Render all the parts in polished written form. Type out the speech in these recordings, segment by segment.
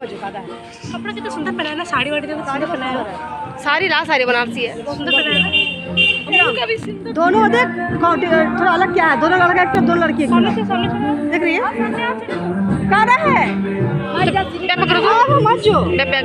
कपड़ा कितना सुंदर पहनाया ना, साड़ी वाड़ी साड़ी पहनाया, सारी ला सारी बनारसी है, सुंदर पहनाया। दोनों देख थोड़ा अलग क्या है, दोनों लड़का एक तो दो लड़की देख रही है। कहाँ है मत जो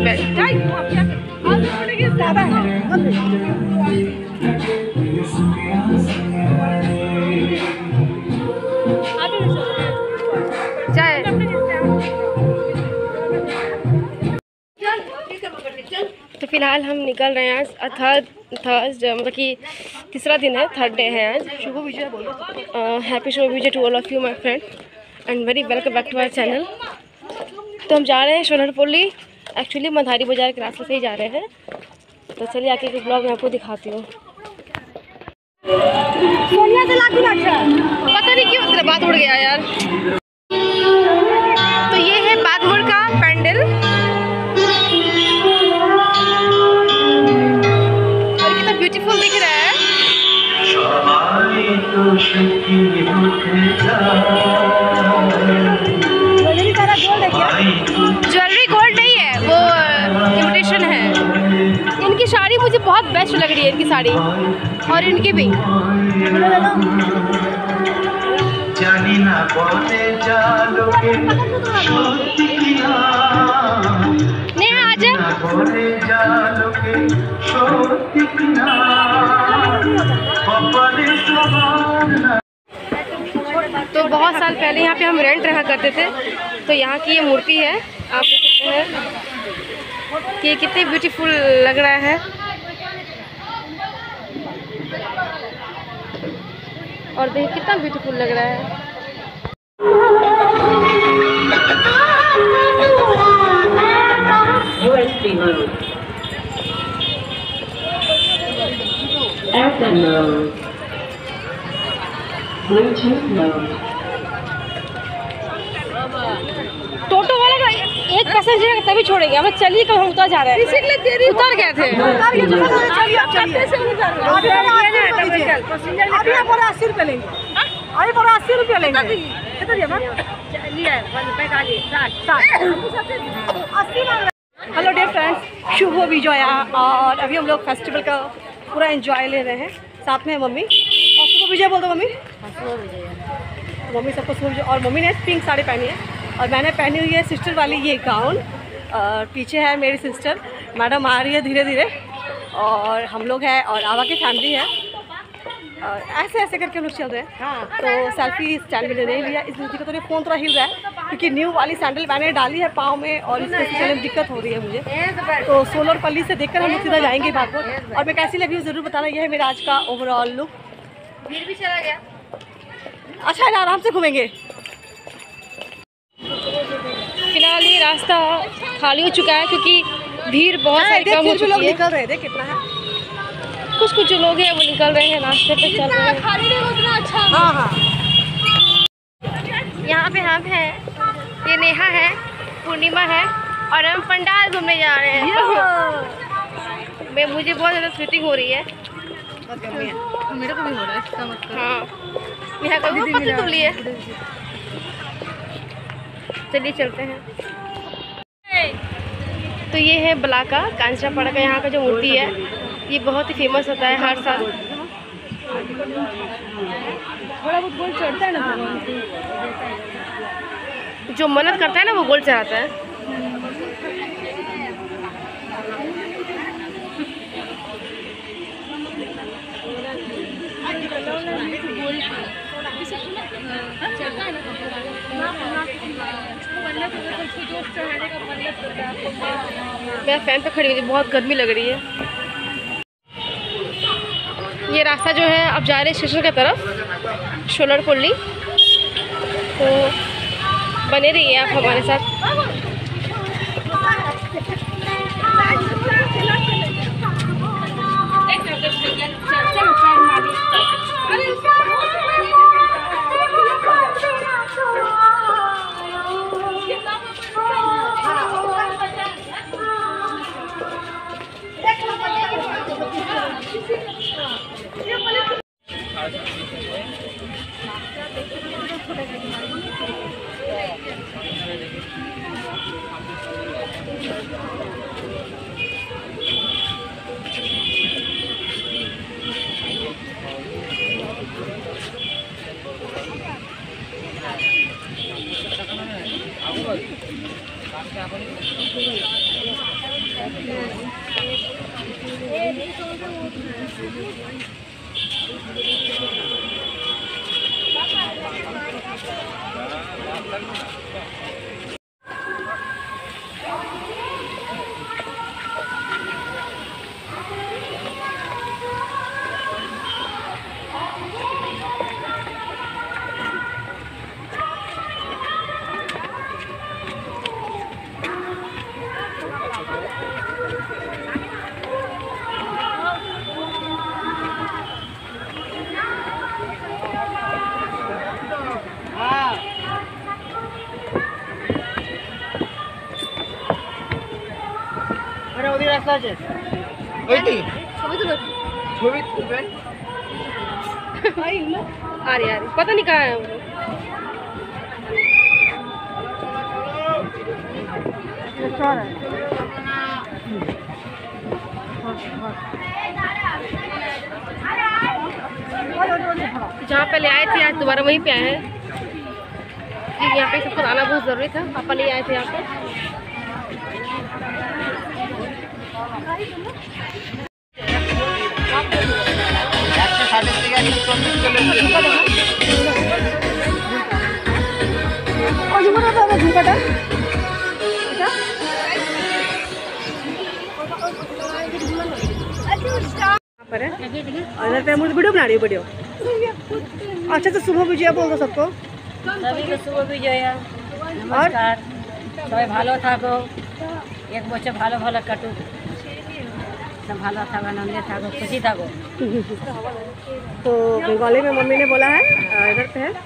तो फिलहाल हम निकल रहे हैं आज थर्सडे, मतलब कि तीसरा दिन है, थर्ड डे है आज। शुभ विजय बोलो। हैप्पी शुभ विजय to all of you my friend and very welcome back to our channel. तो हम जा रहे हैं शोलरपुली, एक्चुअली मधारी बाजार के रास्ते से ही जा रहे हैं। तो चलिए आगे के ब्लॉग में आपको दिखाती हूँ। पता नहीं क्यों तेरा बात उड़ गया यार। तो ये है बागमोड़ का पैंडल और कितना ब्यूटीफुल दिख रहा है। ज्वेलरी गोल्ड नहीं है, वो इमिटेशन है। इनकी साड़ी मुझे बहुत बेस्ट लग रही है, इनकी साड़ी और इनकी भी। नेहा आजा। तो बहुत साल पहले यहाँ पे हम रेंट रहा करते थे। तो यहाँ की ये मूर्ति है, आप देख सकते हैं कि कितनी ब्यूटीफुल लग रहा है। और देखिए कितना ब्यूटीफुल लग रहा है। टोटो वाला का एक पैसेंजर तभी छोड़ेंगे, हमें चलिए कल हम उतर जा रहे हैं। उतर गए थे। अभी 80 रुपये लेंगे, अभी 80 रुपये लेंगे। हेलो डियर फ्रेंड्स, शुभ विजया। और अभी हम लोग फेस्टिवल का पूरा एंजॉय ले रहे हैं। साथ में मम्मी और शुभ विजय बोल दो मम्मी। मम्मी सबको शुभ विजय। और मम्मी ने पिंक साड़ी पहनी है और मैंने पहनी हुई है सिस्टर वाली ये गाउन। और पीछे है मेरी सिस्टर, मैडम आ रही है धीरे धीरे। और हम लोग हैं और आवा की फैमिली है। और ऐसे ऐसे करके हम लोग चल रहे हैं। तो सेल्फी स्टैंड में नहीं लिया, इसलिए तो फ़ोन थोड़ा हिल रहा है क्योंकि न्यू वाली सैंडल मैंने डाली है पाँव में और इससे चलने में दिक्कत हो रही है मुझे। तो सोलरपल्ली से देखकर हम लोग सीधा जाएंगे बागपुर। और मैं कैसी लगी हूँ ज़रूर बताना। यह है मेरा आज का ओवरऑल लुक। भीड़ भी चला गया। अच्छा है, आराम से घूमेंगे। फिलहाल ये रास्ता खाली हो चुका है क्योंकि भीड़ बहुत सारी कम हो चुकी है। निकल रहे थे कितना है, कुछ जो लोग हैं वो निकल रहे हैं, रास्ते पे चल रहे हैं। खाली नहीं उतना अच्छा। हाँ। यहाँ पे हम हैं, ये नेहा है, पूर्णिमा है और हम पंडाल घूमने जा रहे हैं। मुझे बहुत ज़्यादा स्वेटिंग हो रही है। मेरे को भी हो रहा है इसका मतलब। हाँ, यहाँ का पतली तुली है। चलिए चलते हैं। तो ये है बलाका कांचरापाड़ा का, यहाँ का जो मूर्ति है ये बहुत ही फेमस होता है हर साल। थोड़ा बहुत गोल चढ़ता है ना, जो मन्नत करता है ना वो गोल चढ़ाता है। मैं फैन पे खड़ी हुई, बहुत गर्मी लग रही है। ये रास्ता जो है अब जा रहे हैं स्टेशन की तरफ, शोलरपुली। तो बने रहिए आप हमारे साथ। আছে ওইটি ছবি তুলো ছবি তুলবেন अरे यार पता नहीं कहाँ है वो जहाँ पहले आए थे आज दोबारा वहीं पे आए हैं क्योंकि यहाँ पे सबको आना बहुत ज़रूरी था। पापा नहीं आए थे यहाँ पे। पर है और इधर पे मुझे वीडियो बना रही हूँ वीडियो। अच्छा तो सुबह विजया बोल दो सबको। सभी को शुभ विजय नमस्कार सबाई ভালো থাকো एक বছর ভালো ভালো কাটুক सब ভালো থাকো आनंदे থাকো खुशी থাকো। तो बंगाली में मम्मी ने बोला है इधर पे है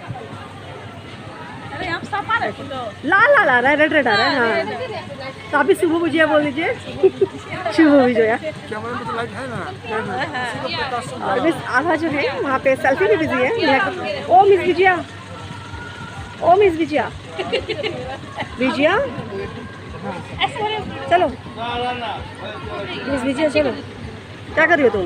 लाल लाल आ रहा है रेड रेड आ रहा है। हाँ तो आप भी शुभ विजया बोल दीजिए। शुभ विजया और मिस आभा जो है वहाँ पे सेल्फी भी बिजी है। ओ मिस विजया ओ मिस विजया विजया चलो मिस विजया चलो क्या कर रही हो तुम।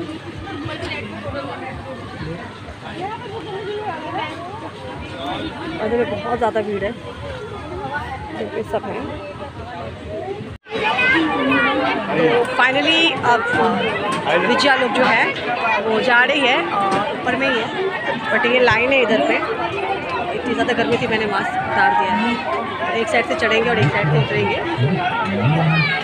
और बहुत ज़्यादा भीड़ है क्योंकि सब है। तो फाइनली अब विजया लोग जो है वो जा रही है और ऊपर में ही है बट ये लाइन है इधर पे। इतनी ज़्यादा गर्मी थी मैंने मास्क उतार दिया है। एक साइड से चढ़ेंगे और एक साइड से उतरेंगे।